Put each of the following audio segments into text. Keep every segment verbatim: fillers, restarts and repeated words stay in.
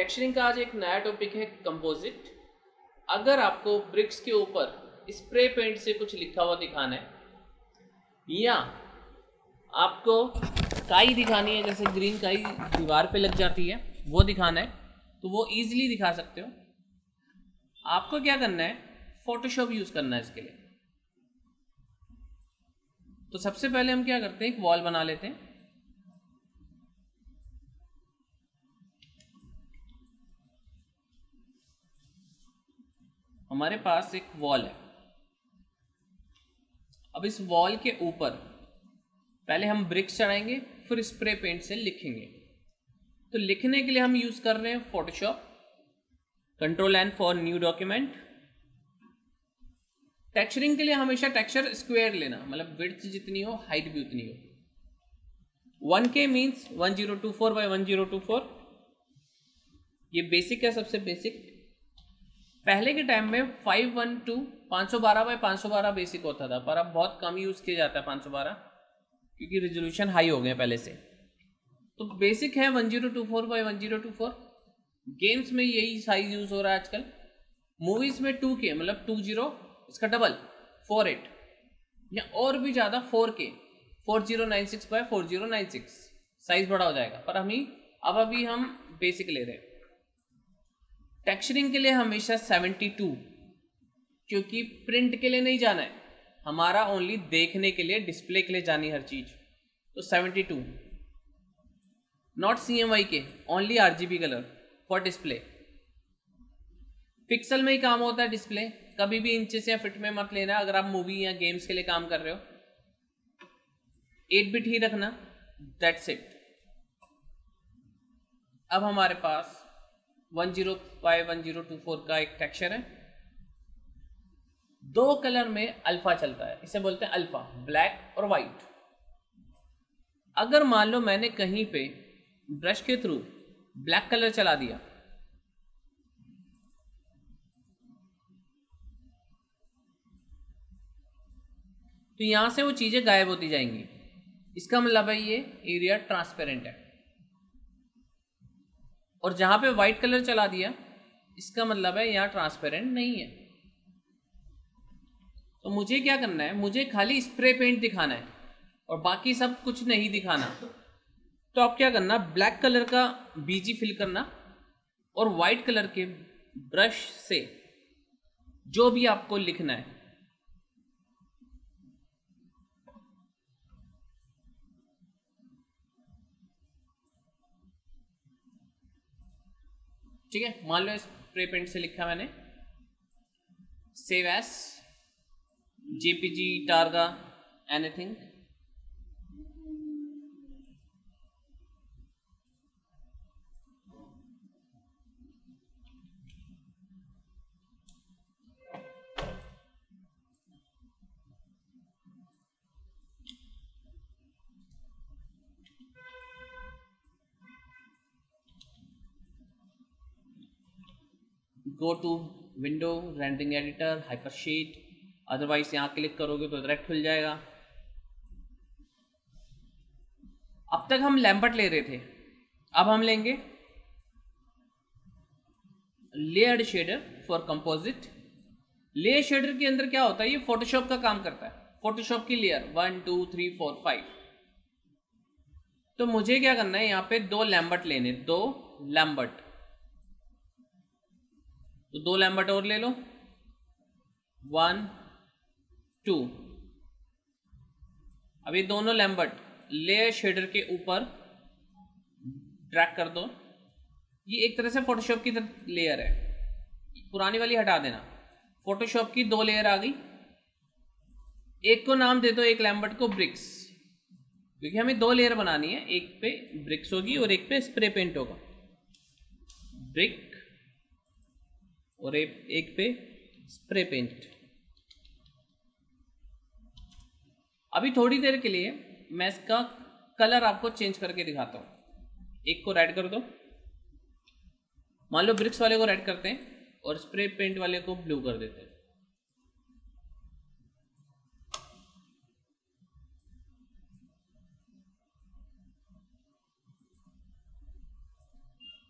Texturing का आज एक नया टॉपिक है कंपोजिट। अगर आपको ब्रिक्स के ऊपर स्प्रे पेंट से कुछ लिखा हुआ दिखाना है या आपको काई दिखानी है, जैसे ग्रीन काई दीवार पे लग जाती है वो दिखाना है, तो वो इजीली दिखा सकते हो। आपको क्या करना है, फोटोशॉप यूज करना है इसके लिए। तो सबसे पहले हम क्या करते हैं, एक वॉल बना लेते हैं। हमारे पास एक वॉल है। अब इस वॉल के ऊपर पहले हम ब्रिक्स चढ़ाएंगे, फिर स्प्रे पेंट से लिखेंगे। तो लिखने के लिए हम यूज कर रहे हैं Photoshop, control N for new document. Texturing के लिए हमेशा टेक्सचर स्क्वायर लेना, मतलब विड्थ जितनी हो हाइट भी उतनी हो। One K means one zero two four by one zero two four. ये बेसिक है, सबसे बेसिक। पहले के टाइम में फाइव वन टू पाँच सौ बारह बाई पाँच सौ बारह बेसिक होता था, पर अब बहुत कम यूज किया जाता है पाँच सौ बारह, क्योंकि रेजोल्यूशन हाई हो गए पहले से। तो बेसिक है one zero two four by one zero two four. Games में यही साइज यूज हो रहा है आजकल। मूवीज में टू के मतलब टू जीरो, इसका डबल फोर एट, या और भी ज्यादा four K four zero nine six by four zero nine six, size बड़ा हो जाएगा। पर हम ही अब अभी हम बेसिक ले रहे हैं। टेक्सचरिंग के लिए हमेशा सेवेंटी टू, क्योंकि प्रिंट के लिए नहीं जाना है हमारा, ओनली देखने के लिए, डिस्प्ले के लिए जानी हर चीज। तो seventy two, not C M Y K, only RGB colour for display. Pixel में ही काम होता है डिस्प्ले, कभी भी इंचेस या फिट में मत लेना अगर आप मूवी या गेम्स के लिए काम कर रहे हो। एट बिट ही रखना, दैट्स इट। अब हमारे पास one zero by one zero two four का एक टेक्सचर है। दो कलर में अल्फा चलता है, इसे बोलते हैं अल्फा, ब्लैक और वाइट। अगर मान लो मैंने कहीं पे ब्रश के थ्रू ब्लैक कलर चला दिया, तो यहां से वो चीजें गायब होती जाएंगी। इसका मतलब है ये एरिया ट्रांसपेरेंट है। और जहां पे व्हाइट कलर चला दिया, इसका मतलब है यहां ट्रांसपेरेंट नहीं है। तो मुझे क्या करना है, मुझे खाली स्प्रे पेंट दिखाना है और बाकी सब कुछ नहीं दिखाना। तो आप क्या करना, ब्लैक कलर का बीजी फिल करना और व्हाइट कलर के ब्रश से जो भी आपको लिखना है, ठीक है। मान लो स्प्रे पेंट से लिखा मैंने save as, JPEG, Targa, anything. Go to window, rendering editor, hypershade, otherwise यहां क्लिक करोगे तो डायरेक्ट खुल जाएगा। अब तक हम लैम्बर्ट ले रहे थे, अब हम लेंगे layered shader for composite. Layer shader के अंदर क्या होता है, ये फोटोशॉप का काम करता है। फोटोशॉप की layer one two three four five. तो मुझे क्या करना है, यहां पे दो लैम्बर्ट लेने, दो लैम्बर्ट। तो दो लैम्बर्ट और ले लो, वन टू। अब ये दोनों लैम्बर्ट लेयर शेडर के ऊपर ड्रैग कर दो। ये एक तरह से फोटोशॉप की लेयर है, पुरानी वाली हटा देना। फोटोशॉप की दो लेयर आ गई। एक को नाम दे दो, एक लैम्बर्ट को ब्रिक्स, क्योंकि हमें दो लेयर बनानी है, एक पे ब्रिक्स होगी और एक पे स्प्रे पेंट होगा। ब्रिक और एक पे स्प्रे पेंट। अभी थोड़ी देर के लिए मैं इसका कलर आपको चेंज करके दिखाता हूं। एक को रेड कर दो, मान लो ब्रिक्स वाले को रेड करते हैं और स्प्रे पेंट वाले को ब्लू कर देते हैं।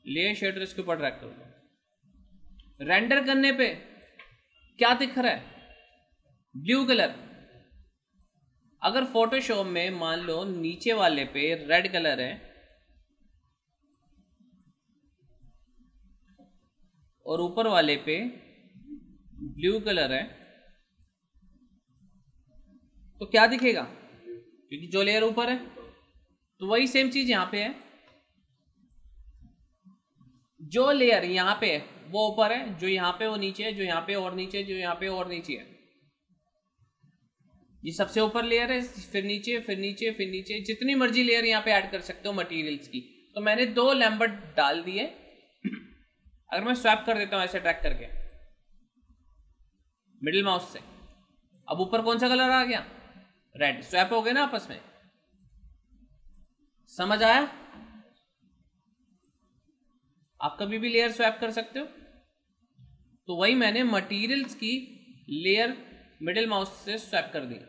लेयर शेडर इसके ऊपर ड्रैग कर दो। रेंडर करने पे क्या दिख रहा है? Blue colour. अगर फोटोशॉप में मान लो नीचे वाले पे रेड कलर है और ऊपर वाले पे ब्लू कलर है, तो क्या दिखेगा? क्योंकि जो लेयर ऊपर है, तो वही सेम चीज यहां पे है। जो लेयर यहां पे है वो ऊपर है, जो यहां पे वो नीचे है, जो यहां पे और नीचे, जो यहां पे और नीचे है। ये सबसे ऊपर लेयर है, फिर नीचे, फिर नीचे, फिर नीचे, जितनी मर्जी लेयर यहाँ पे ऐड कर सकते हो मटेरियल्स की। तो मैंने दो लैम्बर्ट डाल दिए। अगर मैं स्वैप कर देता हूं ऐसे ट्रैक करके मिडिल माउस से, अब ऊपर कौन सा कलर आ गया? रेड। स्वैप हो गए ना आपस में। समझ आया? आप कभी भी लेयर स्वैप कर सकते हो। तो वही मैंने मटेरियल्स की लेयर मिडिल माउस से स्वैप कर दी।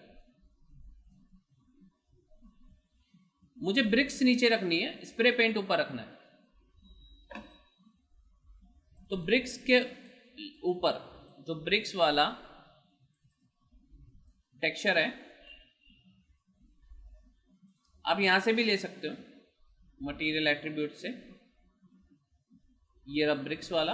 मुझे ब्रिक्स नीचे रखनी है, स्प्रे पेंट ऊपर रखना है। तो ब्रिक्स के ऊपर जो ब्रिक्स वाला टेक्सचर है, आप यहां से भी ले सकते हो मटेरियल एट्रीब्यूट से। ये रहा ब्रिक्स वाला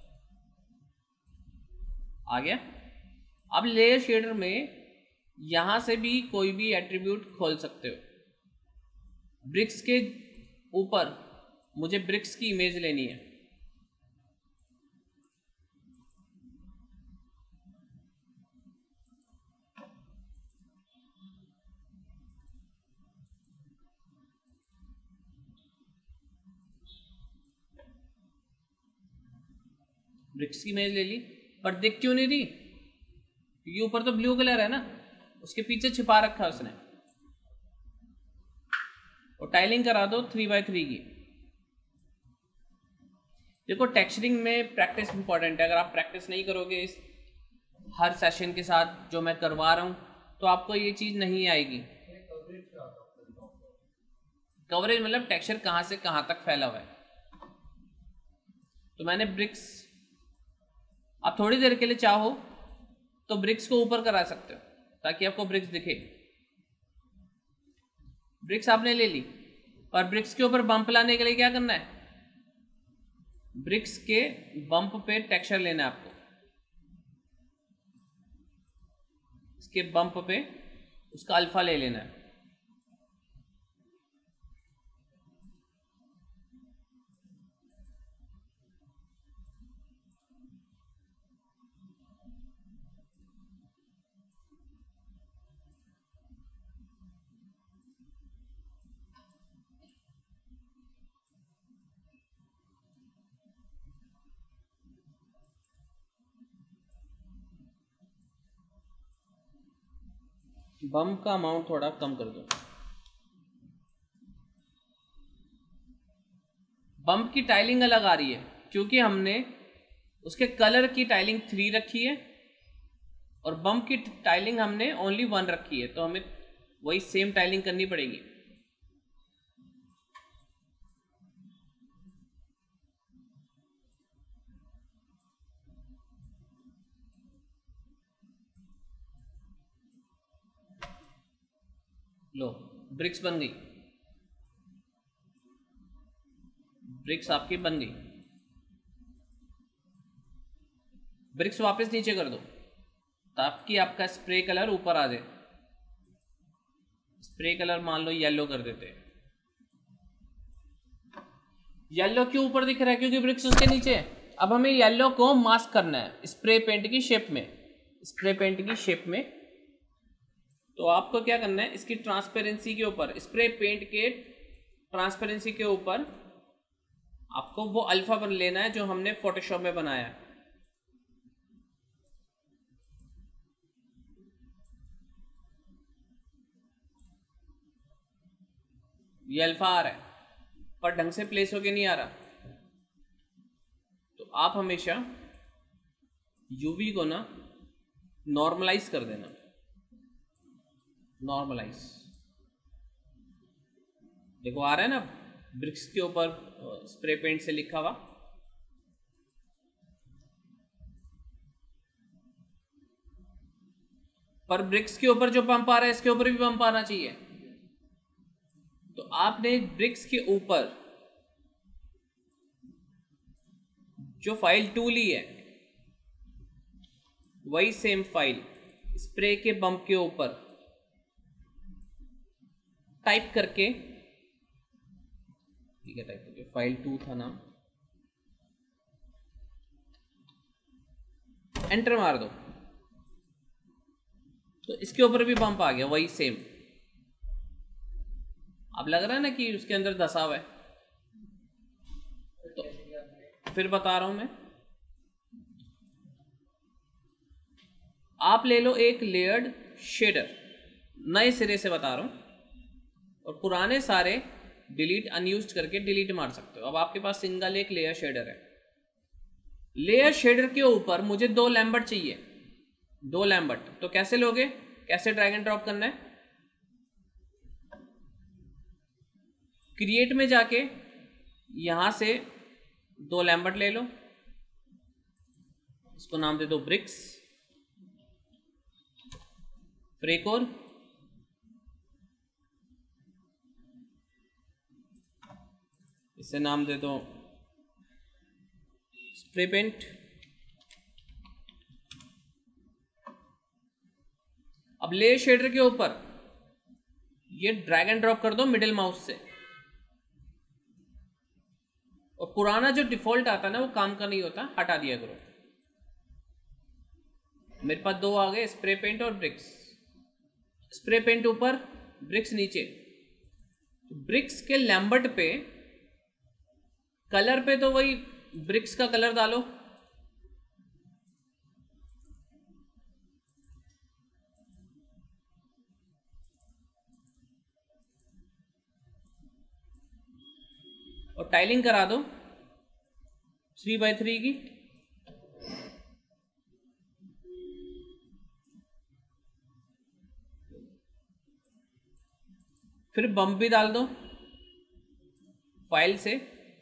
आ गया। अब लेयर शेडर में यहां से भी कोई भी एट्रीब्यूट खोल सकते हो। ब्रिक्स के ऊपर मुझे ब्रिक्स की इमेज लेनी है। ब्रिक्स की इमेज ले ली, पर दिख क्यों नहीं रही? क्योंकि ऊपर तो ब्लू कलर है ना, उसके पीछे छिपा रखा है उसने। और टाइलिंग करा दो थ्री बाय थ्री की। देखो टेक्सचरिंग में प्रैक्टिस इंपॉर्टेंट है। अगर आप प्रैक्टिस नहीं करोगे इस हर सेशन के साथ जो मैं करवा रहा हूं, तो आपको ये चीज नहीं आएगी। कवरेज मतलब टेक्सचर कहां से कहां तक फैला हुआ है। तो मैंने ब्रिक्स, आप थोड़ी देर के लिए चाहो तो ब्रिक्स को ऊपर करा सकते हो ताकि आपको ब्रिक्स दिखे। ब्रिक्स आपने ले ली, और ब्रिक्स के ऊपर बम्प लाने के लिए क्या करना है? ब्रिक्स के बम्प पे टेक्सचर लेना है आपको। इसके बम्प पे उसका अल्फा ले लेना है। बम्प का अमाउंट थोड़ा कम कर दो। बम्प की टाइलिंग अलग आ रही है क्योंकि हमने उसके कलर की टाइलिंग थ्री रखी है और बम्प की टाइलिंग हमने ओनली वन रखी है। तो हमें वही सेम टाइलिंग करनी पड़ेगी। लो, ब्रिक्स बन गई। ब्रिक्स आपकी बन गई। ब्रिक्स वापस नीचे कर दो ताकि आपका स्प्रे कलर ऊपर आ जाए। स्प्रे कलर मान लो येलो कर देते हैं। येलो क्यों ऊपर दिख रहा है? क्योंकि ब्रिक्स उसके नीचे है। अब हमें येलो को मास्क करना है स्प्रे पेंट की शेप में। स्प्रे पेंट की शेप में तो आपको क्या करना है, इसकी ट्रांसपेरेंसी के ऊपर, स्प्रे पेंट के ट्रांसपेरेंसी के ऊपर आपको वो अल्फा बन लेना है जो हमने फोटोशॉप में बनाया है। ये अल्फा आ रहा है पर ढंग से प्लेस होके नहीं आ रहा। तो आप हमेशा यूवी को ना नॉर्मलाइज कर देना। नॉर्मलाइज, देखो आ रहा है ना। ब्रिक्स के ऊपर स्प्रे पेंट से लिखा हुआ। पर ब्रिक्स के ऊपर जो पंप आ रहा है इसके ऊपर भी पंप आना चाहिए। तो आपने ब्रिक्स के ऊपर जो फाइल टू ली है वही सेम फाइल स्प्रे के पंप के ऊपर टाइप करके, ठीक है टाइप करके, फाइल टू था नाम, एंटर मार दो तो इसके ऊपर भी पंप आ गया वही सेम। अब लग रहा है ना कि उसके अंदर धसा हुआ है। तो फिर बता रहा हूं मैं, आप ले लो एक लेयर्ड शेडर, नए सिरे से बता रहा हूं, और पुराने सारे डिलीट अनयूज्ड करके डिलीट मार सकते हो। अब आपके पास सिंगल एक लेयर शेडर है। लेयर शेडर के ऊपर मुझे दो लैम्बर्ट चाहिए, दो लैम्बर्ट। तो कैसे लोगे, कैसे ड्रैग एंड ड्रॉप करना है? क्रिएट में जाके यहां से दो लैम्बर्ट ले लो, इसको नाम दे दो ब्रिक्स। फिर एक और, इसे नाम दे दो स्प्रे पेंट। अब लेयर शेडर के ऊपर ये ड्रैग एंड ड्रॉप कर दो मिडिल माउस से, और पुराना जो डिफॉल्ट आता है ना वो काम का नहीं होता, हटा दिया करो। मेरे पास दो आ गए, स्प्रे पेंट और ब्रिक्स। स्प्रे पेंट ऊपर, ब्रिक्स नीचे। ब्रिक्स के लैम्बर्ट पे, कलर पे तो वही ब्रिक्स का कलर डालो, और टाइलिंग करा दो थ्री बाई थ्री की। फिर बम्प भी डाल दो फाइल से,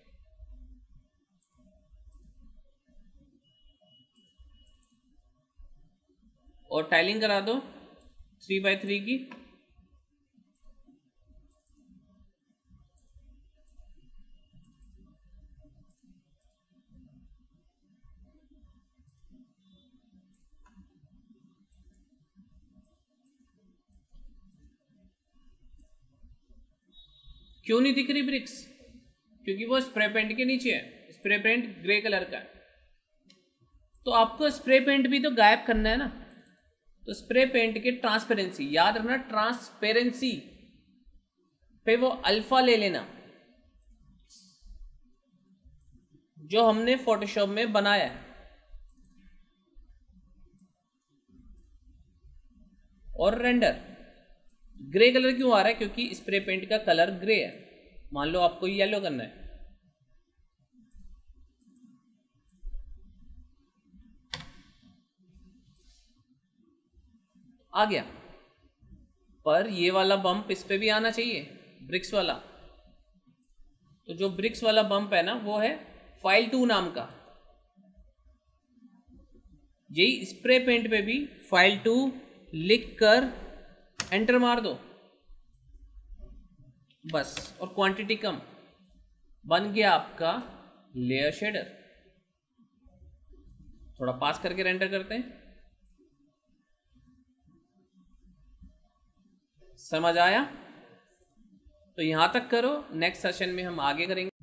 और टाइलिंग करा दो थ्री बाई थ्री की। क्यों नहीं दिख रही ब्रिक्स? क्योंकि वो स्प्रे पेंट के नीचे है, स्प्रे पेंट ग्रे कलर का है। तो आपको स्प्रे पेंट भी तो गायब करना है ना। तो स्प्रे पेंट के ट्रांसपेरेंसी, याद रखना ट्रांसपेरेंसी पे वो अल्फा ले लेना जो हमने फोटोशॉप में बनाया है, और रेंडर। ग्रे कलर क्यों आ रहा है? क्योंकि स्प्रे पेंट का कलर ग्रे है। मान लो आपको येलो करना है, आ गया। पर ये वाला बम्प इस पे भी आना चाहिए, ब्रिक्स वाला। तो जो ब्रिक्स वाला बम्प है ना वो है फाइल टू नाम का। यही स्प्रे पेंट पे भी फाइल टू लिख कर एंटर मार दो बस, और क्वांटिटी कम, बन गया आपका लेयर शेडर। थोड़ा पास करके रेंडर करते हैं। समझ आया? तो यहां तक करो, नेक्स्ट सेशन में हम आगे करेंगे।